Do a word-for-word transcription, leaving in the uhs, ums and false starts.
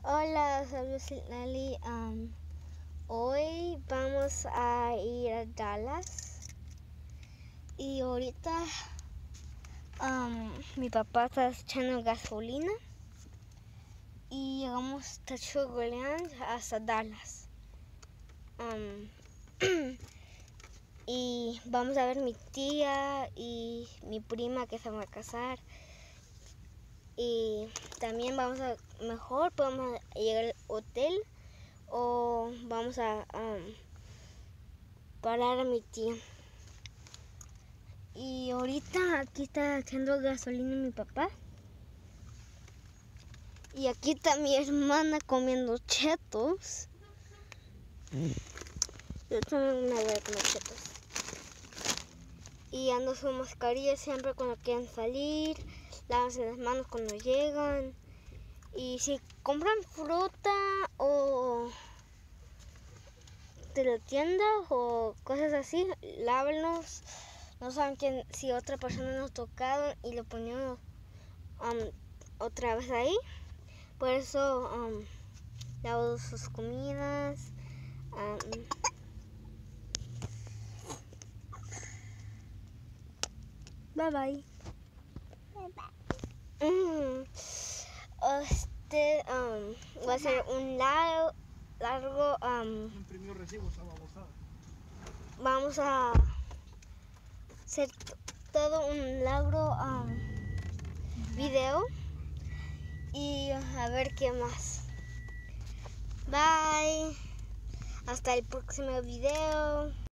Hola, soy Lali. Um, hoy vamos a ir a Dallas y ahorita um, mi papá está echando gasolina y llegamos a Sugar Land hasta Dallas. Um, y vamos a ver mi tía y mi prima que se van a casar. Y también vamos a, mejor podemos llegar al hotel o vamos a um, parar a mi tía. Y ahorita aquí está echando gasolina mi papá. Y aquí está mi hermana comiendo chetos. Yo también me voy a comer chetos. Y ando su mascarilla siempre cuando quieren salir. Lávense las manos cuando llegan. Y si compran fruta o de la tienda o cosas así, lávenlos. No saben quién, si otra persona nos tocaron y lo ponemos um, otra vez ahí. Por eso um, lavo sus comidas. Um, bye bye. Bye bye. Mm, este um, va a ser un largo, largo um, imprimió recibos a babosada. Vamos a hacer todo un largo um, video y a ver qué más. Bye. Hasta el próximo video.